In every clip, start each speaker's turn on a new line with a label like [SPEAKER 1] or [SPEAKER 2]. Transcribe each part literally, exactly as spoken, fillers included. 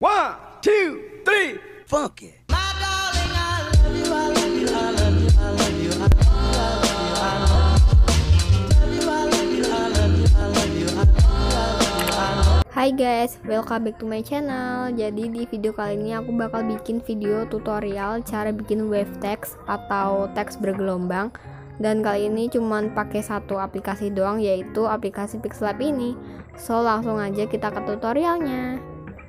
[SPEAKER 1] One, two, three, funk it.
[SPEAKER 2] Hai guys, welcome back to my channel. Jadi di video kali ini aku bakal bikin video tutorial cara bikin wave text atau teks bergelombang. Dan kali ini cuman pakai satu aplikasi doang, yaitu aplikasi Pixlab ini. So langsung aja kita ke tutorialnya.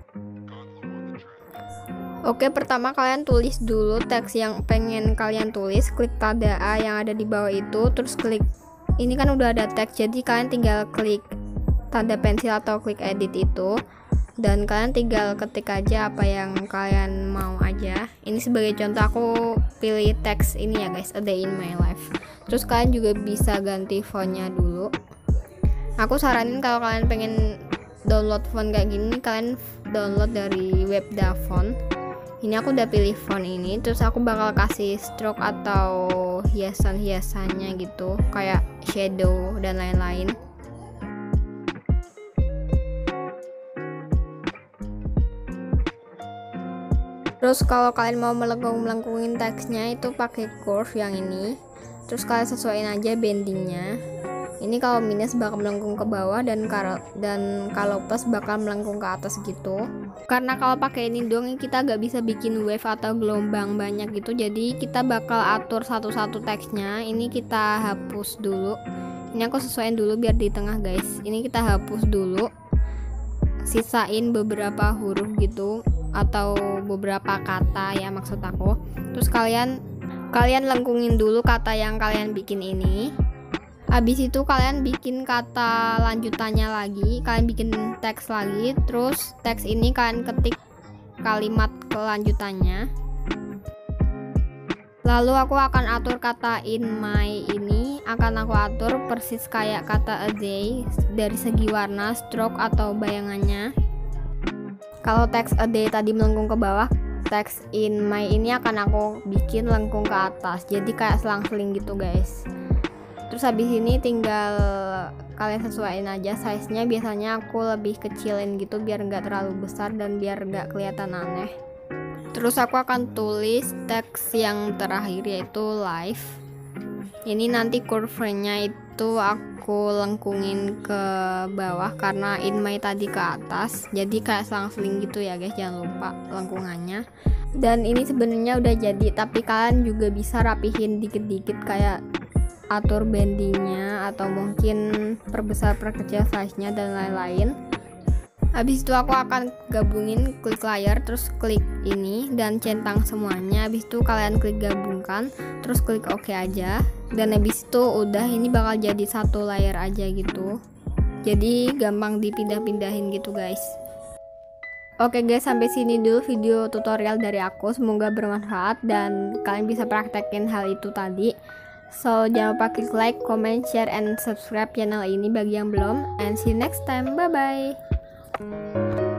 [SPEAKER 2] Oke, pertama kalian tulis dulu teks yang pengen kalian tulis, klik tanda A yang ada di bawah itu, terus klik ini kan udah ada teks, jadi kalian tinggal klik tanda pensil atau klik edit itu, dan kalian tinggal ketik aja apa yang kalian mau aja. Ini sebagai contoh aku pilih teks ini ya guys, a day in my life. Terus kalian juga bisa ganti fontnya dulu. Aku saranin kalau kalian pengen download font kayak gini, kalian download dari Webda Font. Ini aku udah pilih font ini, terus aku bakal kasih stroke atau hiasan-hiasannya gitu, kayak shadow dan lain-lain. Terus kalau kalian mau melengkung-melengkungin teksnya itu pakai curve yang ini. Terus kalian sesuaiin aja bendingnya. Ini kalau minus bakal melengkung ke bawah, dan kalau dan kalau plus bakal melengkung ke atas gitu. Karena kalau pakai ini dong kita gak bisa bikin wave atau gelombang banyak gitu. Jadi kita bakal atur satu-satu teksnya. Ini kita hapus dulu. Ini aku sesuaiin dulu biar di tengah guys. Ini kita hapus dulu. Sisain beberapa huruf gitu atau beberapa kata ya maksud aku. Terus kalian kalian lengkungin dulu kata yang kalian bikin ini. Habis itu kalian bikin kata lanjutannya lagi, kalian bikin teks lagi, terus teks ini kalian ketik kalimat kelanjutannya. Lalu aku akan atur kata in my ini, akan aku atur persis kayak kata a day dari segi warna, stroke atau bayangannya. Kalau teks a day tadi melengkung ke bawah, teks in my ini akan aku bikin lengkung ke atas, jadi kayak selang-seling gitu guys. Terus habis ini tinggal kalian sesuaiin aja size-nya. Biasanya aku lebih kecilin gitu biar nggak terlalu besar dan biar nggak kelihatan aneh. Terus aku akan tulis teks yang terakhir yaitu live. Ini nanti curve-nya itu aku lengkungin ke bawah karena in my tadi ke atas. Jadi kayak selang-seling gitu ya guys, jangan lupa lengkungannya. Dan ini sebenarnya udah jadi, tapi kalian juga bisa rapihin dikit-dikit kayak atur bendingnya atau mungkin perbesar perkecil size-nya dan lain-lain. Habis itu aku akan gabungin, klik layar terus klik ini dan centang semuanya. Habis itu kalian klik gabungkan terus klik OK aja, dan habis itu udah ini bakal jadi satu layar aja gitu. Jadi gampang dipindah-pindahin gitu guys. Oke guys, sampai sini dulu video tutorial dari aku. Semoga bermanfaat dan kalian bisa praktekin hal itu tadi. So jangan lupa klik like, comment, share, and subscribe channel ini bagi yang belum. And see you next time, bye bye.